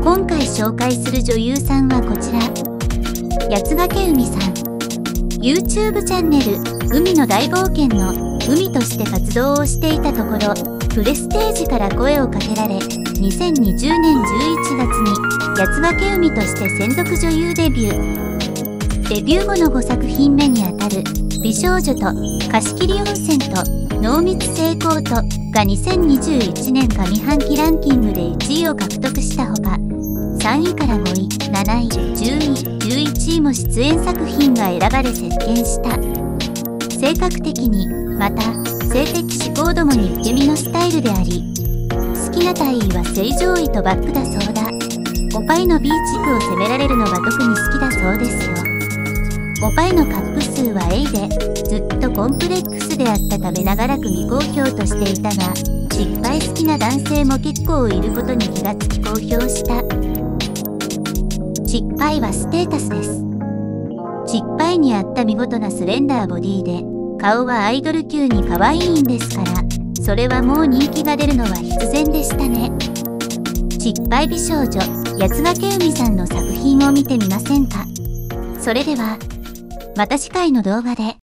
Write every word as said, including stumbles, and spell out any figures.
今回紹介する女優さんはこちら、八ヶ海さん。YouTube チャンネル「海の大冒険」の海として活動をしていたところ、プレステージから声をかけられ、にせんにじゅうねんじゅういちがつに八ヶ海として専属女優デビュー。デビュー後のごさく品目にあたる「美少女」と「貸切温泉」と「濃密成功と」がにせんにじゅういちねん上半期ランキングでいちいを獲得したほか、さんいからごい、なない、じゅうい、じゅういちいも出演作品が選ばれ席巻した。性格的に、また性的思考度もに受け身のスタイルであり、好きな体位は正常位とバックだそうだ。おっぱいの B 地区を攻められるのが特に好きだそうですよ。おっぱいのカップ数は エー で、ずっとコンプレックスであったため長らく未公表としていたが、失敗好きな男性も結構いることに気がつき公表した。失敗はステータスです。失敗にあった見事なスレンダーボディで、顔はアイドル級に可愛いんですから、それはもう人気が出るのは必然でしたね。失敗美少女、八ヶ海さんの作品を見てみませんか？それでは、また次回の動画で。